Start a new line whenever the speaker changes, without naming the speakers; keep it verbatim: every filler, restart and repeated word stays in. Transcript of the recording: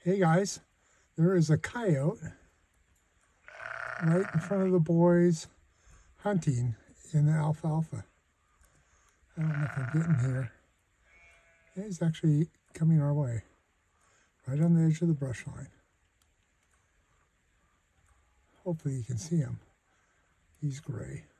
Hey guys, there is a coyote right in front of the boys hunting in the alfalfa. I don't know if I'm getting here. He's actually coming our way, right on the edge of the brush line. Hopefully you can see him. He's gray.